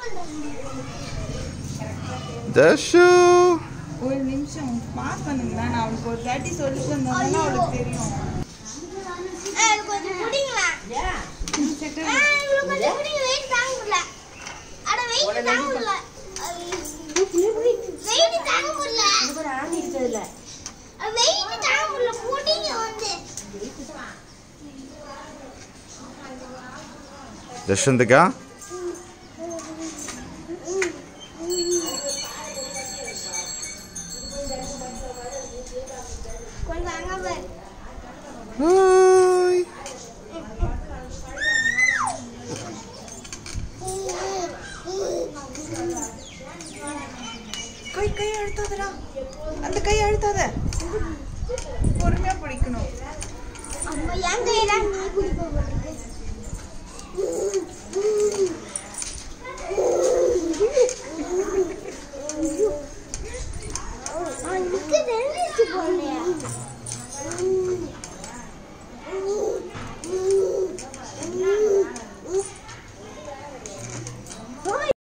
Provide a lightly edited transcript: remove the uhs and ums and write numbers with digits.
தர்ஷு ஒரு நிமிஷம் பாஸ் பண்ணுங்களா நான் அவளுக்கு ஒரு தாட்டி சொல்லி தந்தேன்னா அவளுக்கு தெரியும் கொஞ்சம் புடிங்களா இவ்வளவு கொஞ்சம் புடிங்க வெயிட் தாங்க முடியல அட வெயிட் தாங்க முடியல வெயிட் தாங்க முடியல இது ஒரு ஆணி இருக்குதுல வெயிட் தாங்க முடியல புடிங்க வந்து தர்ஷந்திகா கொஞ்சம் அங்க பாரு ஹாய் கை அழுத்தாதடா அந்த கை அழுத்தாத பொறுமையா பிடிக்கணும் அம்மா என் கையில நீ குடிக்க